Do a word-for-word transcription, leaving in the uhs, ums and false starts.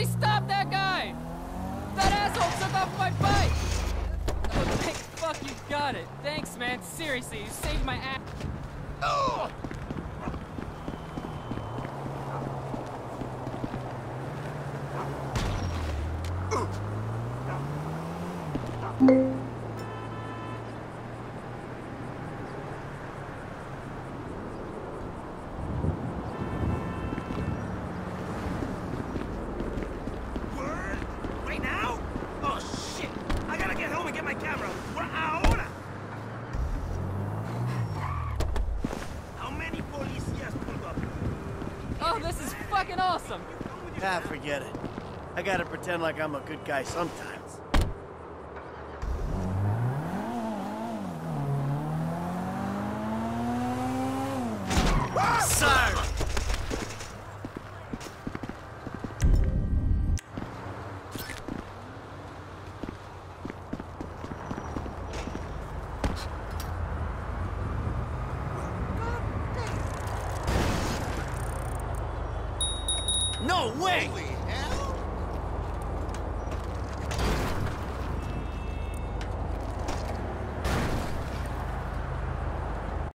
Somebody stop that guy! That asshole took off my bike! Oh, thank fuck you got it. Thanks, man. Seriously, you saved my ass. Oh! Oh, this is fucking awesome! Ah, forget it. I gotta pretend like I'm a good guy sometimes. Sir! No way!